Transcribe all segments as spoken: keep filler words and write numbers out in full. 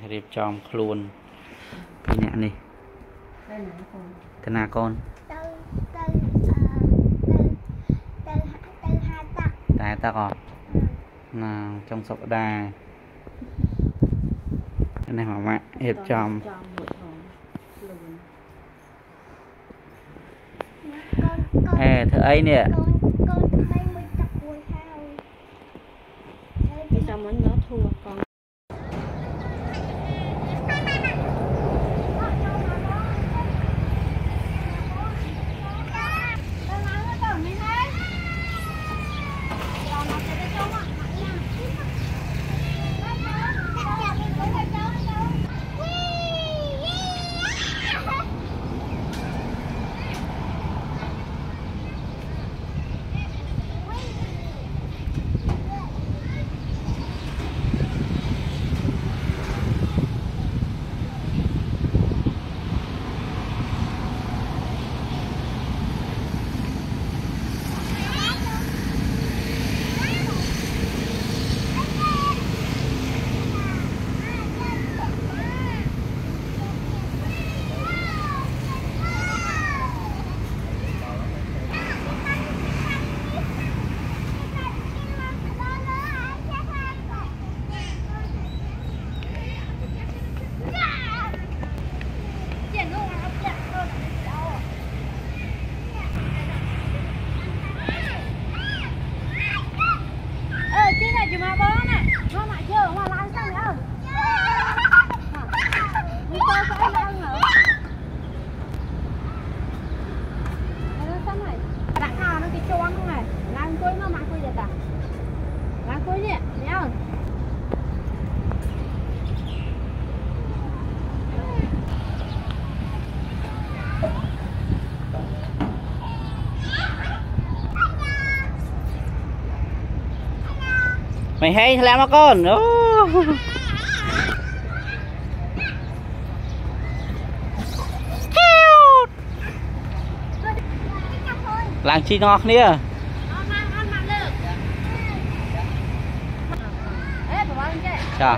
รีบจอมครูนพี่เนี่ยนี่ธนาคารแต่ตะกอนนางtrong sọc đà này mà mẹ hiệp tròm ê thưa ấy nè mày hay làm nó con làng chi ngọt nè chà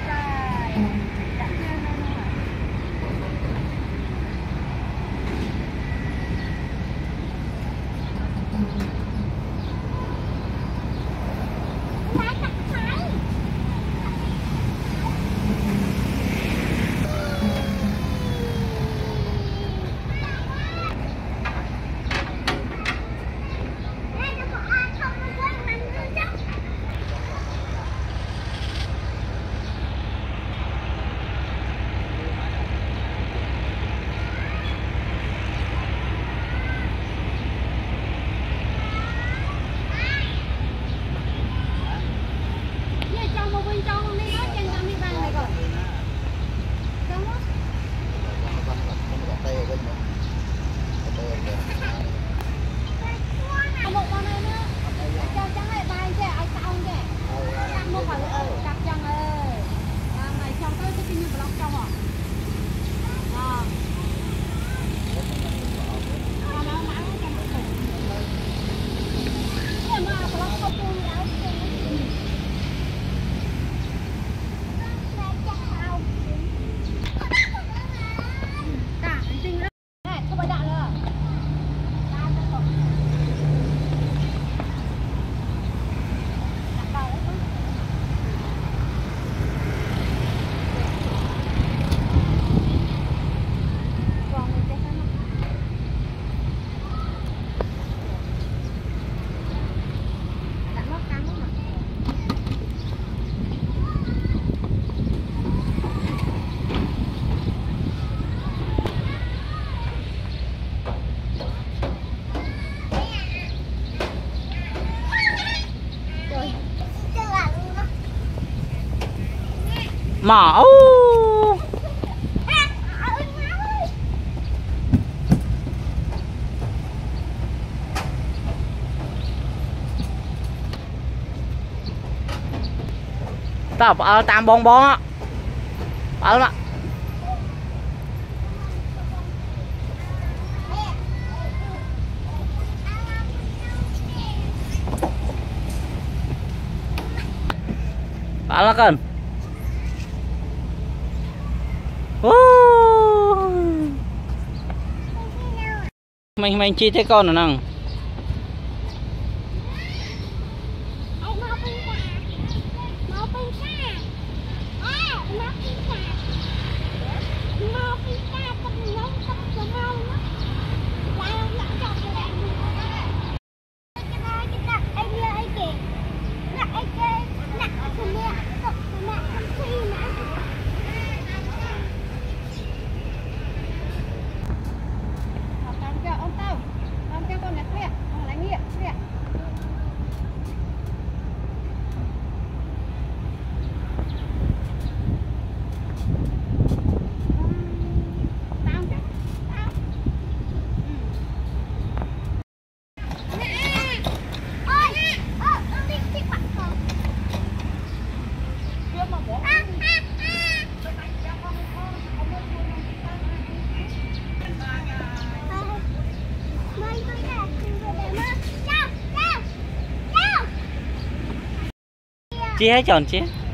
mỏ tao ở tam bon bon á ở đó ở đó cần mình mình chi thế con nữa nè. Chia hết tròn chia.